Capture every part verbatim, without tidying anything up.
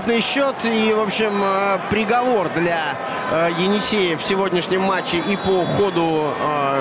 крупный счет и, в общем, приговор для Енисея в сегодняшнем матче и по ходу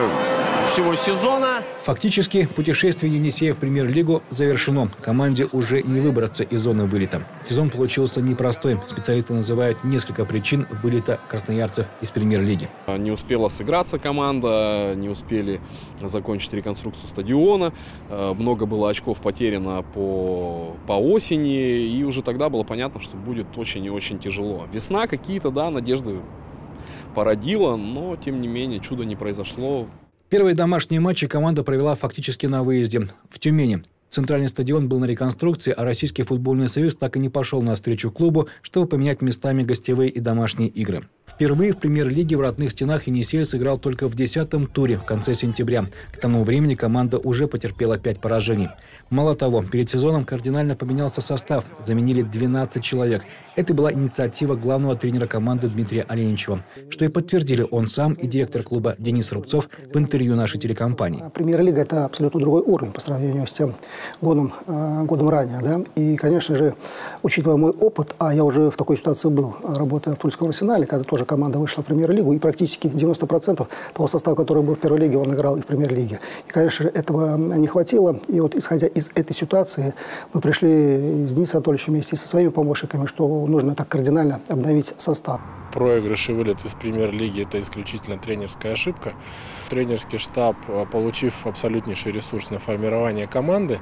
всего сезона. Фактически путешествие Енисея в премьер-лигу завершено. Команде уже не выбраться из зоны вылета. Сезон получился непростой. Специалисты называют несколько причин вылета красноярцев из премьер-лиги. Не успела сыграться команда, не успели закончить реконструкцию стадиона. Много было очков потеряно по, по осени. И уже тогда было понятно, что будет очень и очень тяжело. Весна какие-то, да, надежды породила, но тем не менее чудо не произошло. Первые домашние матчи команда провела фактически на выезде, в Тюмени. Центральный стадион был на реконструкции, а Российский футбольный союз так и не пошел навстречу клубу, чтобы поменять местами гостевые и домашние игры. Впервые в премьер-лиге в родных стенах Енисей сыграл только в десятом туре в конце сентября. К тому времени команда уже потерпела пять поражений. Мало того, перед сезоном кардинально поменялся состав, заменили двенадцать человек. Это была инициатива главного тренера команды Дмитрия Аленичева, что и подтвердили он сам и директор клуба Денис Рубцов в интервью нашей телекомпании. Премьер-лига – это абсолютно другой уровень по сравнению с тем годом, годом ранее. Да? И, конечно же, учитывая мой опыт, а я уже в такой ситуации был, работая в Тульском Арсенале, когда тоже команда вышла в премьер-лигу, и практически девяносто процентов того состава, который был в первой лиге, он играл и в премьер-лиге. И, конечно же, этого не хватило. И вот, исходя из этой ситуации, мы пришли с Денисом Анатольевичем вместе со своими помощниками, что нужно так кардинально обновить состав. Проигрыш и вылет из премьер-лиги – это исключительно тренерская ошибка. Тренерский штаб, получив абсолютнейший ресурс на формирование команды,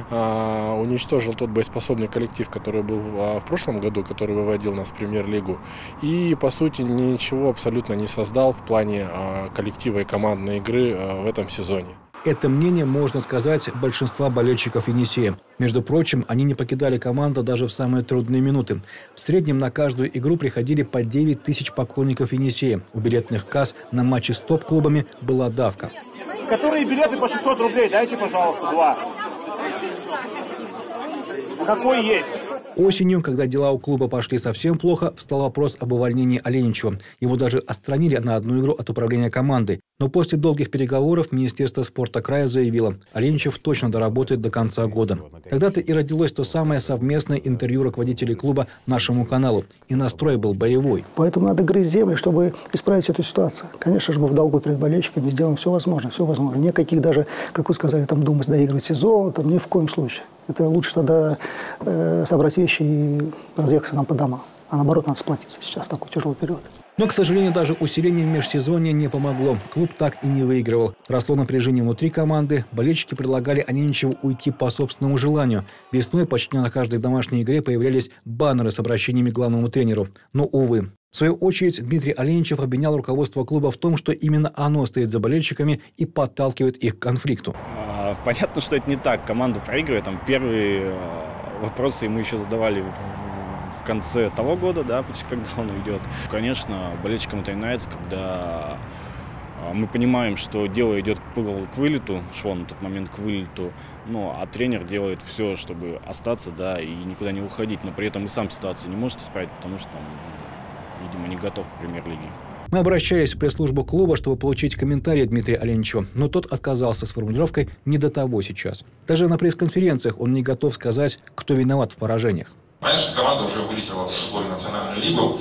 уничтожил тот боеспособный коллектив, который был в прошлом году, который выводил нас в премьер-лигу. И, по сути, ничего абсолютно не создал в плане коллектива и командной игры в этом сезоне. Это мнение, можно сказать, большинства болельщиков Енисея. Между прочим, они не покидали команду даже в самые трудные минуты. В среднем на каждую игру приходили по девять тысяч поклонников Енисея. У билетных касс на матчи с топ-клубами была давка. Которые билеты по шестьсот рублей, дайте, пожалуйста, два. Какой есть? Осенью, когда дела у клуба пошли совсем плохо, встал вопрос об увольнении Аленичева. Его даже отстранили на одну игру от управления командой. Но после долгих переговоров Министерство спорта края заявило, Аленичев точно доработает до конца года. Тогда-то и родилось то самое совместное интервью руководителей клуба нашему каналу. И настрой был боевой. Поэтому надо грызть землю, чтобы исправить эту ситуацию. Конечно же, мы в долгу перед болельщиками сделаем все возможное, все возможное. Никаких даже, как вы сказали, там думать доигрывать сезон, там ни в коем случае. Это лучше тогда э, собрать вещи и разъехаться нам по домам. А наоборот, надо сплотиться сейчас в такой тяжелый период. Но, к сожалению, даже усиление межсезонья не помогло. Клуб так и не выигрывал. Росло напряжение внутри команды. Болельщики предлагали Аленичеву уйти по собственному желанию. Весной почти на каждой домашней игре появлялись баннеры с обращениями к главному тренеру. Но, увы. В свою очередь, Дмитрий Аленичев обвинял руководство клуба в том, что именно оно стоит за болельщиками и подталкивает их к конфликту. Понятно, что это не так. Команда проигрывает. Там первые вопросы мы еще задавали в конце того года, да, когда он уйдет. Конечно, болельщикам это не нравится, когда мы понимаем, что дело идет к вылету, шло на тот момент к вылету, ну, а тренер делает все, чтобы остаться, да, и никуда не уходить, но при этом и сам ситуацию не может исправить, потому что, видимо, не готов к премьер-лиге. Мы обращались в пресс-службу клуба, чтобы получить комментарий Дмитрия Аленичева, но тот отказался с формулировкой «не до того сейчас». Даже на пресс-конференциях он не готов сказать, кто виноват в поражениях. Понятно, что команда уже вылетела в футбольную национальную лигу.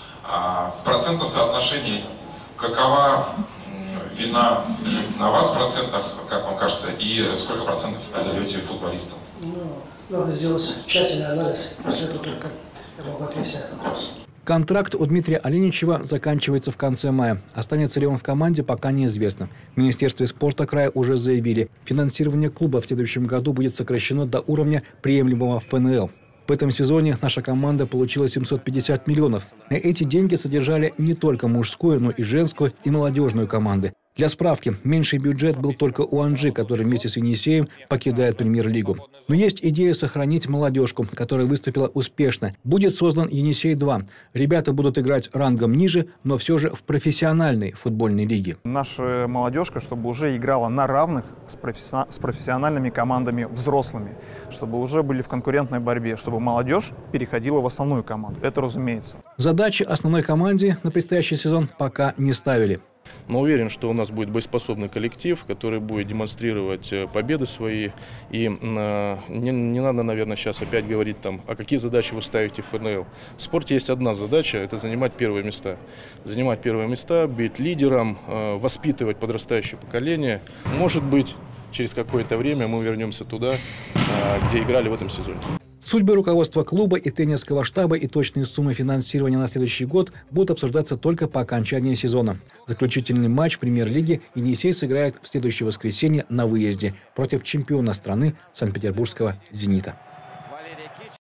А в процентном соотношении какова вина на вас в процентах, как вам кажется, и сколько процентов продаете футболистам? Ну, надо сделать тщательный анализ, после этого только я могу ответить на этот вопрос. Контракт у Дмитрия Аленичева заканчивается в конце мая. Останется ли он в команде, пока неизвестно. В Министерстве спорта края уже заявили, финансирование клуба в следующем году будет сокращено до уровня приемлемого в эн эл. В этом сезоне наша команда получила семьсот пятьдесят миллионов. На эти деньги содержали не только мужскую, но и женскую и молодежную команды. Для справки, меньший бюджет был только у Анжи, который вместе с Енисеем покидает премьер-лигу. Но есть идея сохранить молодежку, которая выступила успешно. Будет создан Енисей-два. Ребята будут играть рангом ниже, но все же в профессиональной футбольной лиге. Наша молодежка, чтобы уже играла на равных с, професси... с профессиональными командами взрослыми, чтобы уже были в конкурентной борьбе, чтобы молодежь переходила в основную команду. Это разумеется. Задачи основной команде на предстоящий сезон пока не ставили. Но уверен, что у нас будет боеспособный коллектив, который будет демонстрировать победы свои. И э, не, не надо, наверное, сейчас опять говорить, там, а какие задачи вы ставите в ФНЛ. В спорте есть одна задача – это занимать первые места. Занимать первые места, быть лидером, э, воспитывать подрастающее поколение. Может быть, через какое-то время мы вернемся туда, э, где играли в этом сезоне. Судьбы руководства клуба и тренерского штаба и точные суммы финансирования на следующий год будут обсуждаться только по окончании сезона. Заключительный матч премьер-лиги «Енисей» сыграет в следующее воскресенье на выезде против чемпиона страны Санкт-Петербургского «Зенита».